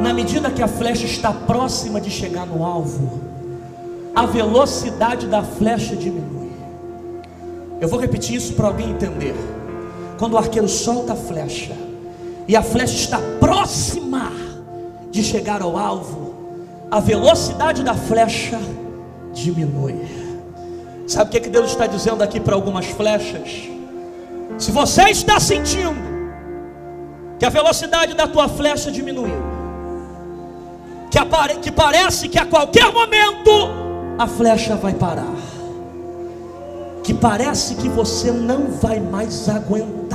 Na medida que a flecha está próxima de chegar no alvo, a velocidade da flecha diminui. Eu vou repetir isso para alguém entender. Quando o arqueiro solta a flecha e a flecha está próxima de chegar ao alvo, a velocidade da flecha diminui. Sabe o que Deus está dizendo aqui para algumas flechas? Se você está sentindo que a velocidade da tua flecha diminuiu, que parece que a qualquer momento a flecha vai parar, que parece que você não vai mais aguentar,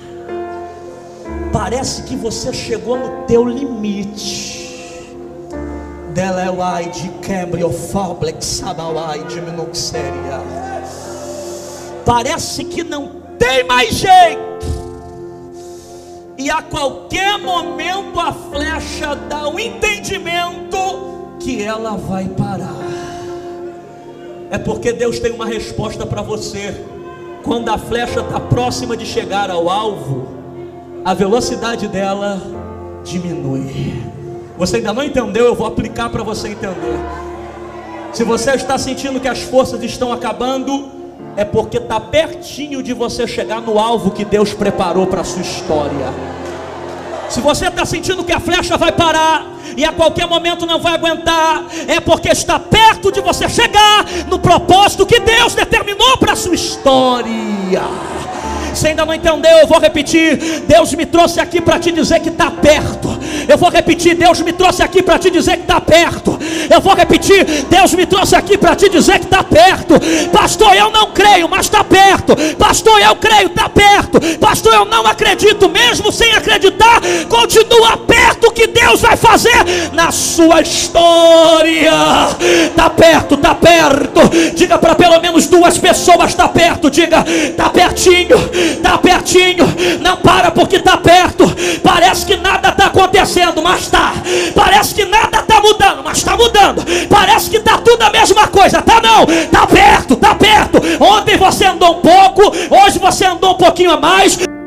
parece que você chegou no teu limite, Delewai de Cambrio Fablex Sabawai de Minoxéria, parece que não tem mais jeito, e a qualquer momento a flecha dá um entendimento que ela vai parar. É porque Deus tem uma resposta para você. Quando a flecha está próxima de chegar ao alvo, a velocidade dela diminui. Você ainda não entendeu? Eu vou aplicar para você entender. Se você está sentindo que as forças estão acabando, é porque está pertinho de você chegar no alvo que Deus preparou para a sua história. Se você está sentindo que a flecha vai parar e a qualquer momento não vai aguentar, é porque está perto de você chegar no propósito que Deus determinou para a sua história. Você ainda não entendeu? Eu vou repetir. Deus me trouxe aqui para te dizer que está perto. Eu vou repetir. Deus me trouxe aqui para te dizer que está perto. Eu vou repetir. Deus me trouxe aqui para te dizer que está perto. Pastor, eu não creio, mas está perto. Pastor, eu creio, está perto. Pastor, eu não acredito, mesmo sem acreditar, continua perto o que Deus vai fazer na sua história. Está perto, está perto. Diga para pelo menos 2 pessoas: está perto. Diga: está pertinho. Está pertinho, não para porque está perto. Parece que nada está acontecendo, mas está. Parece que nada está mudando, mas está mudando. Parece que está tudo a mesma coisa, tá? Não, está perto, está perto. Ontem você andou um pouco, hoje você andou um pouquinho a mais.